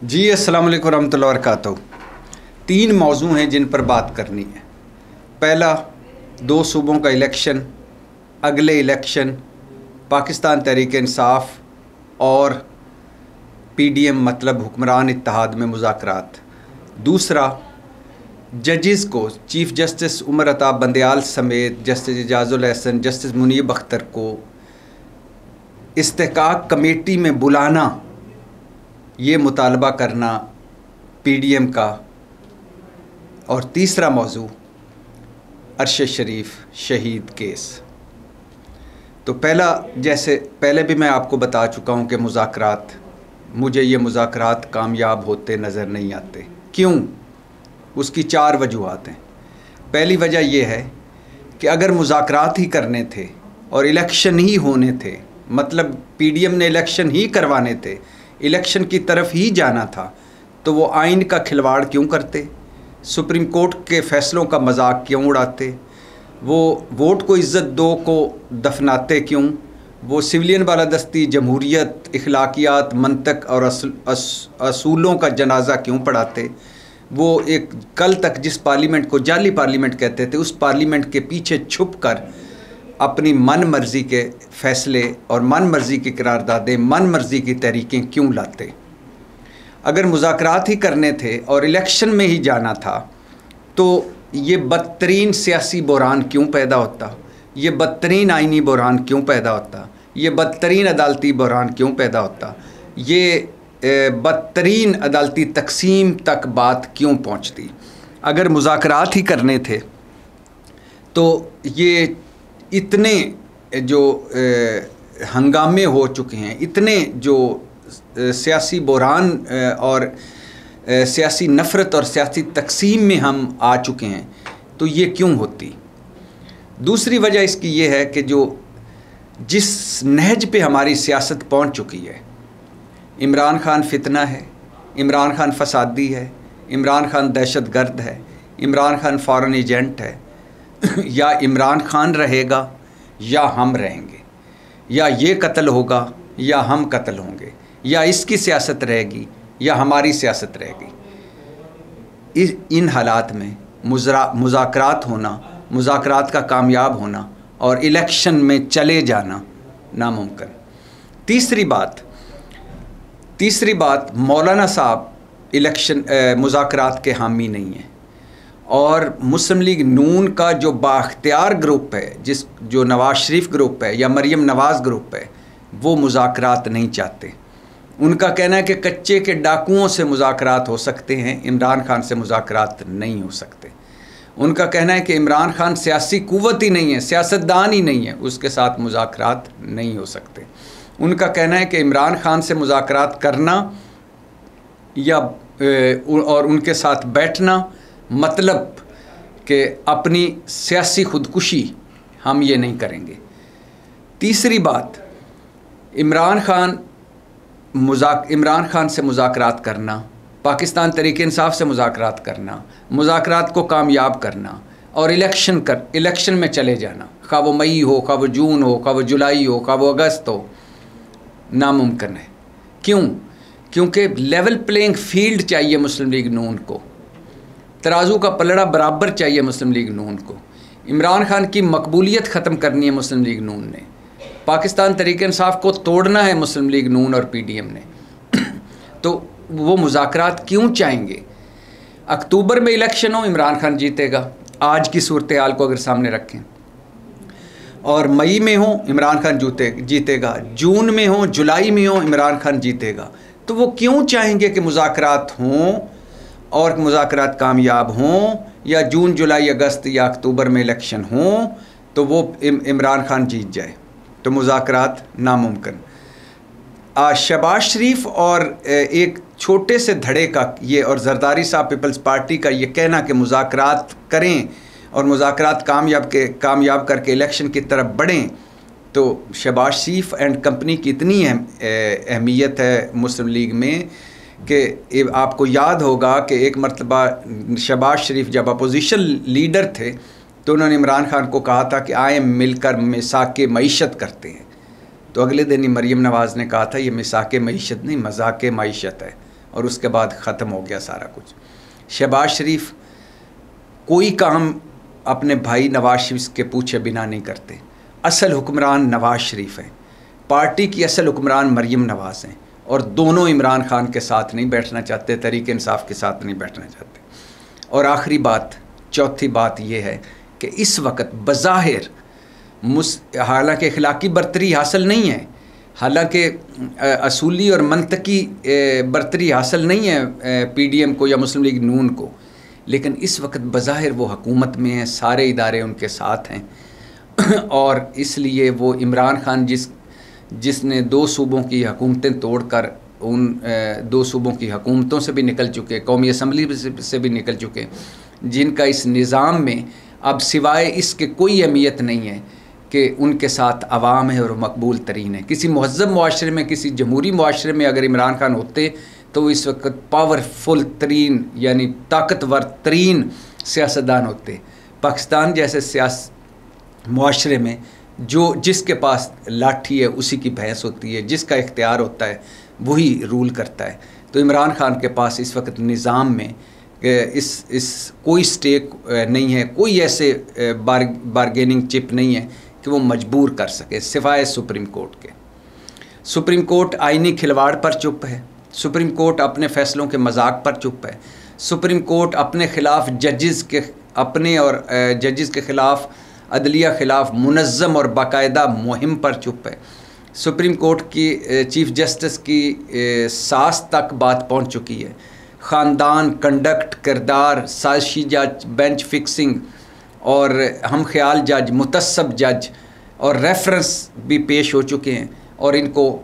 जी अस्सलाम वालेकुम रहमतुल्लाहि व बरकातहू। 3 मौजू हैं जिन पर बात करनी है। पहला, 2 सूबों का इलेक्शन, अगले इलेक्शन, पाकिस्तान तहरीक इंसाफ और PDM मतलब हुक्मरान इत्तेहाद में मुज़ाकरात। दूसरा, जजेस को चीफ जस्टिस उमर अता बंदयाल समेत जस्टिस एजाजुल एहसन, जस्टिस मुनीब अख्तर को इस्तेहकाक कमेटी में बुलाना, ये मुतालबा करना PDM का। और तीसरा मौजू, अरशद शरीफ शहीद केस। तो पहला, जैसे पहले भी मैं आपको बता चुका हूँ कि मुज़ाकरात, मुझे ये मुज़ाकरात कामयाब होते नज़र नहीं आते। क्यों? उसकी 4 वजूहात हैं। पहली वजह यह है कि अगर मुज़ाकरात ही करने थे और इलेक्शन ही होने थे, मतलब PDM ने इलेक्शन ही करवाने थे, इलेक्शन की तरफ ही जाना था, तो वो आइन का खिलवाड़ क्यों करते? सुप्रीम कोर्ट के फ़ैसलों का मजाक क्यों उड़ाते? वो वोट को इज़्ज़त दो को दफनाते क्यों? वो सिविलियन बालादस्ती, जमहूरियत, इखलाकियात, मंतक और असूलों का जनाजा क्यों पढ़ाते? वो एक कल तक जिस पार्लियामेंट को जाली पार्लियामेंट कहते थे, उस पार्लियामेंट के पीछे छुप कर अपनी मन मर्ज़ी के फ़ैसले और मन मर्ज़ी की करारदादें, मन मर्ज़ी की तहरीकें क्यों लाते? अगर मुज़ाकरात ही करने थे और इलेक्शन में ही जाना था, तो ये बदतरीन सियासी बहरान क्यों पैदा होता? ये बदतरीन आइनी बहरान क्यों पैदा होता? ये बदतरीन अदालती बहरान क्यों पैदा होता? ये बदतरीन अदालती तकसीम तक बात क्यों पहुँचती? अगर मुज़ाकरात ही करने थे तो ये इतने जो हंगामे हो चुके हैं, इतने जो सियासी बहरान और सियासी नफ़रत और सियासी तकसीम में हम आ चुके हैं, तो ये क्यों होती? दूसरी वजह इसकी ये है कि जो जिस नहज पे हमारी सियासत पहुंच चुकी है, इमरान खान फितना है, इमरान खान फसादी है, इमरान खान दहशतगर्द है, इमरान खान फॉरेन एजेंट है, या इमरान खान रहेगा या हम रहेंगे, या ये कत्ल होगा या हम कत्ल होंगे, या इसकी सियासत रहेगी या हमारी सियासत रहेगी। इन हालात में मुज़ाकरात होना, मुज़ाकरात का कामयाब होना और इलेक्शन में चले जाना नामुमकिन। तीसरी बात, मौलाना साहब इलेक्शन मुज़ाकरात के हामी नहीं हैं, और मुस्लिम लीग नून का जो बाख्तियार ग्रुप है, जो नवाज़ शरीफ ग्रुप है या मरियम नवाज़ ग्रुप है, वो मुज़ाकरात नहीं चाहते। उनका कहना है कि कच्चे के डाकुओं से मुज़ाकरात हो सकते हैं, इमरान खान से मुज़ाकरात नहीं हो सकते। उनका कहना है कि इमरान खान सियासी कुव्वत ही नहीं है, सियासतदान ही नहीं है, उसके साथ मुज़ाकरात नहीं हो सकते। उनका कहना है कि इमरान खान से मुज़ाकरात करना या और उनके साथ बैठना मतलब कि अपनी सियासी खुदकुशी, हम ये नहीं करेंगे। तीसरी बात, इमरान खान से मुज़ाकरात करना, पाकिस्तान तहरीक इंसाफ से मुज़ाकरात करना, मुज़ाकरात को कामयाब करना और इलेक्शन में चले जाना, खा वो मई हो, खा वो जून हो, खा वो जुलाई हो, खा वो अगस्त हो, नामुमकिन है। क्यों? क्योंकि लेवल प्लेइंग फील्ड चाहिए मुस्लिम लीग नून को, तराजू का पलड़ा बराबर चाहिए मुस्लिम लीग नून को। इमरान खान की मकबूलियत ख़त्म करनी है मुस्लिम लीग नून ने, पाकिस्तान तहरीक इंसाफ को तोड़ना है मुस्लिम लीग नून और PDM ने। तो वो मुज़ाकरात क्यों चाहेंगे? अक्टूबर में इलेक्शन हो, इमरान खान जीतेगा, आज की सूरत हाल को अगर सामने रखें, और मई में हो इमरान खान जीतेगा, जून में हो, जुलाई में हो, इमरान खान जीतेगा। तो वो क्यों चाहेंगे कि मुज़ाकरात हों और मुज़ाकरात कामयाब हों, या जून, जुलाई, अगस्त या अक्टूबर में इलेक्शन हों तो वो इमरान खान जीत जाए? तो मुज़ाकरात नामुमकिन। शहबाज शरीफ और एक छोटे से धड़े का ये, और जरदारी साहब पीपल्स पार्टी का ये कहना कि मुज़ाकरात करें और मुज़ाकरात कामयाब करके इलेक्शन की तरफ बढ़ें, तो शहबाज शरीफ एंड कंपनी की इतनी अहमियत है मुस्लिम लीग में कि आपको याद होगा कि एक मरतबा शहबाज शरीफ जब अपोजिशन लीडर थे तो उन्होंने इमरान खान को कहा था कि आए मिलकर मिसाक मईशत करते हैं। तो अगले दिन ही मरियम नवाज़ ने कहा था ये मिसाक मईशत नहीं, मजाक मईशत है। और उसके बाद ख़त्म हो गया सारा कुछ। शहबाज शरीफ कोई काम अपने भाई नवाज शरीफ के पूछे बिना नहीं करते। असल हुक्मरान नवाज शरीफ हैं, पार्टी की असल हुक्मरान मरीम नवाज़ हैं, और दोनों इमरान खान के साथ नहीं बैठना चाहते, तहरीक इंसाफ के साथ नहीं बैठना चाहते। और आखिरी बात, चौथी बात यह है कि इस वक्त बज़ाहिर हालांकि अखलाकी बरतरी हासिल नहीं है, हालांकि असूली और मंतकी बरतरी हासिल नहीं है PDM को या मुस्लिम लीग नून को, लेकिन इस वक्त बज़ाहिर वो हुकूमत में है, सारे इदारे उनके साथ हैं और इसलिए वो इमरान खान जिसने 2 सूबों की हुकूमतें तोड़कर उन 2 सूबों की हुकूमतों से भी निकल चुके, कौमी असम्बली से भी निकल चुके, जिनका इस निज़ाम में अब सिवाय इसके कोई अहमियत नहीं है कि उनके साथ अवाम है और मकबूल तरीन है। किसी महज़ब मुआशरे में, किसी जमहूरी मुआशरे में अगर इमरान खान होते तो इस वक्त पावरफुल तरीन यानी ताकतवर तरीन सियासतदान होते। पाकिस्तान जैसे मुआशरे में जिसके पास लाठी है उसी की भैंस होती है, जिसका इख्तियार होता है वही रूल करता है। तो इमरान खान के पास इस वक्त निज़ाम में इस कोई स्टेक नहीं है, कोई ऐसे बारगेनिंग चिप नहीं है कि वो मजबूर कर सके सिवाय सुप्रीम कोर्ट के। सुप्रीम कोर्ट आईनी खिलवाड़ पर चुप है, सुप्रीम कोर्ट अपने फ़ैसलों के मजाक पर चुप है, सुप्रीम कोर्ट अपने ख़िलाफ़ जजेस के ख़िलाफ़ अदलिया ख़िलाफ़ मुनज़्ज़म और बाकायदा मुहिम पर चुप है। सुप्रीम कोर्ट की चीफ़ जस्टिस की सास तक बात पहुंच चुकी है। ख़ानदान, कंडक्ट, किरदार, साजिशी जज, बेंच फिक्सिंग और हम ख्याल जज, मुतस्सब जज और रेफरेंस भी पेश हो चुके हैं और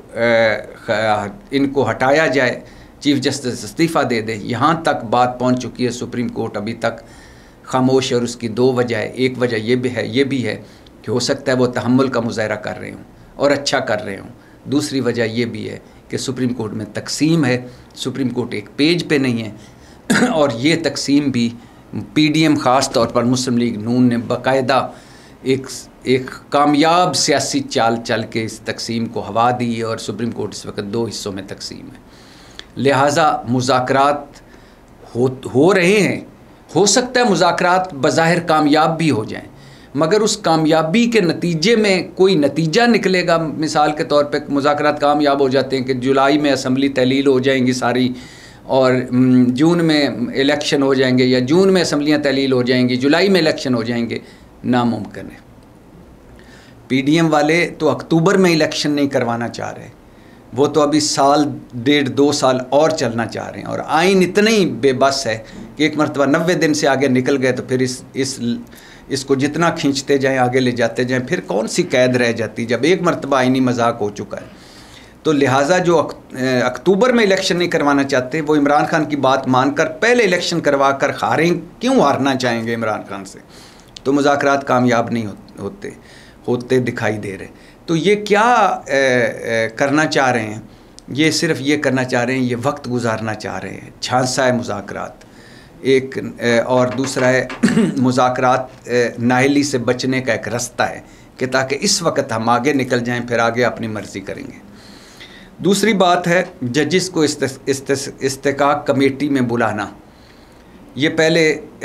इनको हटाया जाए, चीफ़ जस्टिस इस्तीफ़ा दे दे, यहाँ तक बात पहुँच चुकी है। सुप्रीम कोर्ट अभी तक खामोश है और उसकी 2 वजह है। एक वजह ये भी है कि हो सकता है वो तहम्मुल का मुज़ाहरा कर रहे हों और अच्छा कर रहे हों। दूसरी वजह ये भी है कि सुप्रीम कोर्ट में तकसीम है, सुप्रीम कोर्ट एक पेज पे नहीं है और ये तकसीम भी PDM ख़ास तौर पर मुस्लिम लीग नून ने बाकायदा एक कामयाब सियासी चाल चल के इस तकसीम को हवा दी है और सुप्रीम कोर्ट इस वक्त 2 हिस्सों में तकसीम है। लिहाजा मुज़ाकरात हो रहे हैं, हो सकता है मुज़ाकरात बज़ाहिर कामयाब भी हो जाएं, मगर उस कामयाबी के नतीजे में कोई नतीजा निकलेगा। मिसाल के तौर पे मुज़ाकरात कामयाब हो जाते हैं कि जुलाई में असम्बली तहलील हो जाएंगी सारी और जून में इलेक्शन हो जाएंगे, या जून में असम्बलियाँ तहलील हो जाएंगी, जुलाई में इलेक्शन हो जाएंगे, नामुमकिन है। PDM वाले तो अक्टूबर में इलेक्शन नहीं करवाना चाह रहे, वो तो अभी 1.5-2 साल और चलना चाह रहे हैं और आइन इतने ही बेबस है कि एक मरतबा 90 दिन से आगे निकल गए तो फिर इसको जितना खींचते जाएं, आगे ले जाते जाएं, फिर कौन सी कैद रह जाती जब एक मरतबा आइनी मजाक हो चुका है। तो लिहाजा जो अक्टूबर में इलेक्शन नहीं करवाना चाहते वो इमरान खान की बात मानकर पहले इलेक्शन करवा कर क्यों हारना चाहेंगे इमरान खान से? तो मुज़ाकरात कामयाब नहीं होते दिखाई दे रहे। तो ये क्या करना चाह रहे हैं? ये सिर्फ ये करना चाह रहे हैं, ये वक्त गुजारना चाह रहे हैं। झांसा है मुज़ाकरात एक, और दूसरा है मुज़ाकरात नाअहली से बचने का एक रास्ता है कि ताकि इस वक्त हम आगे निकल जाएं, फिर आगे अपनी मर्ज़ी करेंगे। दूसरी बात है जजिस को इस्तेकाक कमेटी में बुलाना। ये पहले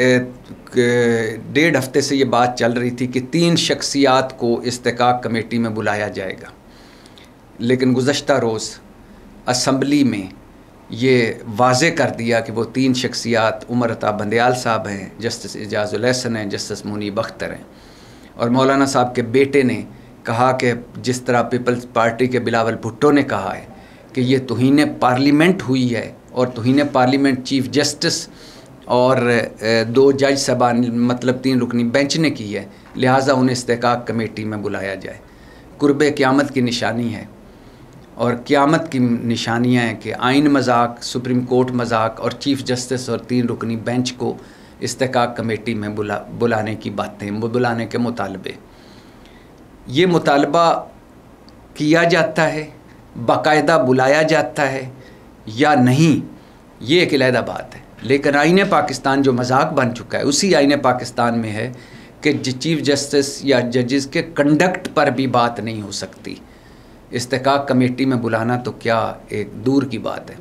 1.5 हफ्ते से ये बात चल रही थी कि 3 शख्सियात को इस्तेकाक कमेटी में बुलाया जाएगा, लेकिन गुज़श्ता रोज़ असम्बली में ये वाज़े कर दिया कि वो 3 शख्सियात उमर अता बंदयाल साहब हैं, जस्टिस एजाज़ुल एहसन हैं, जस्टिस मुनीब अख्तर हैं, और मौलाना साहब के बेटे ने कहा कि जिस तरह पीपल्स पार्टी के बिलावल भुट्टो ने कहा है कि ये तौहीन पार्लियामेंट हुई है और तौहीन पार्लियामेंट चीफ जस्टिस और 2 जज साहबान मतलब 3 रुकनी बेंच ने की है, लिहाजा उन्हें इस्तेकाक कमेटी में बुलाया जाए। कुर्बे क़यामत की निशानी है और क़यामत की निशानियाँ हैं कि आइन मजाक, सुप्रीम कोर्ट मजाक और चीफ जस्टिस और 3 रुकनी बेंच को इस्तेकाक कमेटी में बुलाने की बातें, बुलाने के मुतालबे। ये मुतालबा किया जाता है, बाकायदा बुलाया जाता है या नहीं, ये एक अलहदा बात है। लेकिन आईन पाकिस्तान जो मजाक बन चुका है, उसी आईन पाकिस्तान में है कि चीफ जस्टिस या जजेस के कंडक्ट पर भी बात नहीं हो सकती। इस्तेकाक कमेटी में बुलाना तो क्या एक दूर की बात है।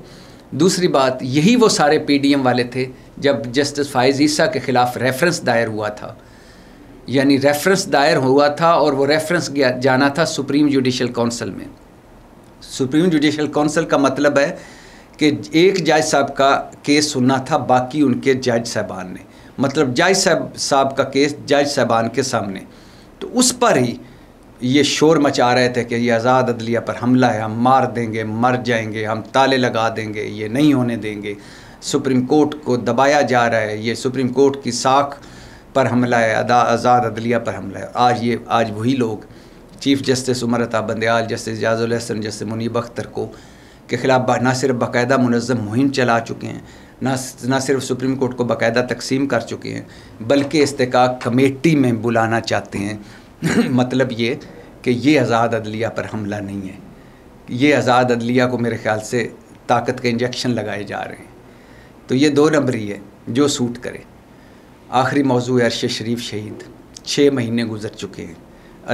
दूसरी बात, यही वो सारे पीडीएम वाले थे जब जस्टिस फाइज़ ईसा के ख़िलाफ़ रेफरेंस दायर हुआ था, यानी रेफरेंस दायर हुआ था और वो रेफरेंस जाना था सुप्रीम जुडिशल काउंसिल में। सुप्रीम जुडिशल काउंसिल का मतलब है कि एक जज साहब का केस सुनना था, बाकी उनके जज साहबान ने, मतलब जज साहब का केस जज साहबान के सामने। तो उस पर ही ये शोर मचा रहे थे कि ये आज़ाद अदलिया पर हमला है, हम मार देंगे, मर जाएंगे, हम ताले लगा देंगे, ये नहीं होने देंगे, सुप्रीम कोर्ट को दबाया जा रहा है, ये सुप्रीम कोर्ट की साख पर हमला है, आज़ाद अदलिया पर हमला है। आज वही लोग chief justice Umar Ata Bandial, justice Ejazul Hasan, justice Munib Akhtar को के ख़िलाफ़ ना सिर्फ बाकायदा मुनज़्ज़म मुहिम चला चुके हैं, ना सिर्फ सुप्रीम कोर्ट को बाकायदा तकसीम कर चुके हैं, बल्कि इस्तेकाक कमेटी में बुलाना चाहते हैं। मतलब ये कि ये आज़ाद अदलिया पर हमला नहीं है, ये आज़ाद अदलिया को मेरे ख़्याल से ताकत के इंजेक्शन लगाए जा रहे हैं। तो ये 2 नंबरी है जो सूट करे। आखिरी मौजू है अरशद शरीफ शहीद। 6 महीने गुजर चुके हैं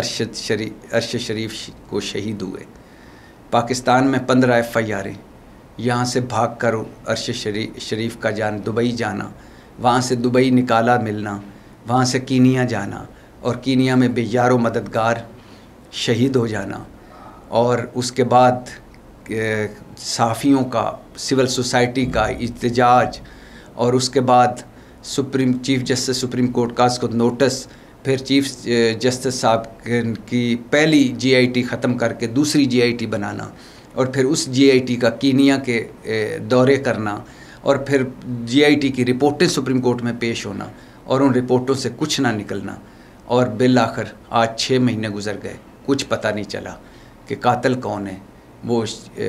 अरशद शरीफ को शहीद हुए। पाकिस्तान में 15 FIR, यहाँ से भाग कर अरशद शरीफ का दुबई जाना, वहाँ से दुबई निकाला मिलना, वहाँ से कीनिया जाना और कीनिया में बेयारो मददगार शहीद हो जाना, और उसके बाद सहाफ़ियों का, सिविल सोसाइटी का इhtजाज, और उसके बाद चीफ़ जस्टिस सुप्रीम कोर्ट का उसको नोटिस, फिर चीफ़ जस्टिस साहब की पहली GIT ख़त्म करके दूसरी GIT बनाना, और फिर उस GIT का कीनिया के दौरे करना, और फिर GIT की रिपोर्टें सुप्रीम कोर्ट में पेश होना और उन रिपोर्टों से कुछ ना निकलना, और बिल आखिर आज 6 महीने गुजर गए, कुछ पता नहीं चला कि कातिल कौन है, वो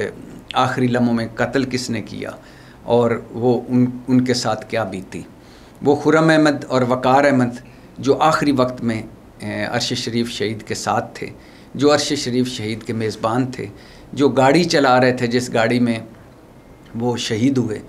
आखिरी लम्हों में कत्ल किसने किया, और वो उनके साथ क्या बीती। वो खुर्रम अहमद और वक़ार अहमद जो आखिरी वक्त में अरशद शरीफ शहीद के साथ थे, जो अरशद शरीफ शहीद के मेज़बान थे, जो गाड़ी चला रहे थे जिस गाड़ी में वो शहीद हुए,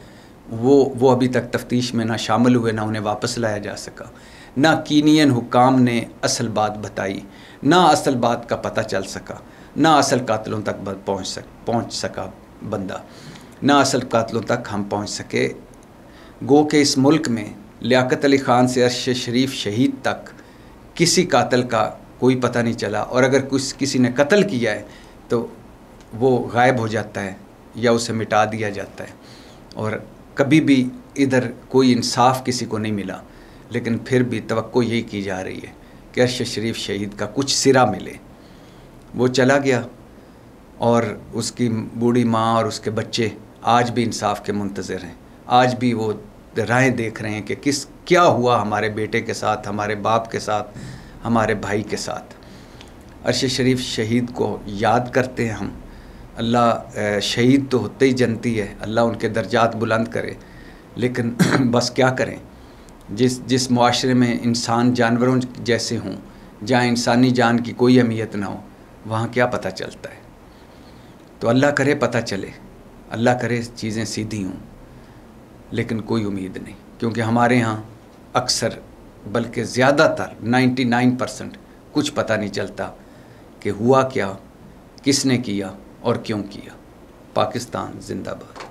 वो अभी तक तफ्तीश में ना शामिल हुए, ना उन्हें वापस लाया जा सका, ना कीनियन हुकाम ने असल बात बताई, ना असल बात का पता चल सका, ना असल कातिलों तक पहुँच सका बंदा, ना असल कातिलों तक हम पहुँच सके। गो के इस मुल्क में लियाकत अली ख़ान से अरशद शरीफ शहीद तक किसी कातिल का कोई पता नहीं चला, और अगर किसी ने कत्ल किया है तो वो गायब हो जाता है या उसे मिटा दिया जाता है, और कभी भी इधर कोई इंसाफ किसी को नहीं मिला। लेकिन फिर भी तवक्को यही की जा रही है कि अरशद शरीफ शहीद का कुछ सिरा मिले। वो चला गया और उसकी बूढ़ी माँ और उसके बच्चे आज भी इंसाफ के मुंतज़िर हैं, आज भी वो राहें देख रहे हैं कि क्या हुआ हमारे बेटे के साथ, हमारे बाप के साथ, हमारे भाई के साथ। अरशद शरीफ शहीद को याद करते हैं हम। अल्लाह शहीद तो होते ही जनती है, अल्लाह उनके दर्जात बुलंद करे, लेकिन बस क्या करें, जिस मुआशरे में इंसान जानवरों जैसे हों, जहाँ इंसानी जान की कोई अहमियत ना हो, वहाँ क्या पता चलता है। तो अल्लाह करे पता चले, अल्लाह करे चीज़ें सीधी हों, लेकिन कोई उम्मीद नहीं, क्योंकि हमारे यहाँ अक्सर बल्कि ज़्यादातर 99% कुछ पता नहीं चलता कि हुआ क्या, किसने किया और क्यों किया। पाकिस्तान जिंदाबाद।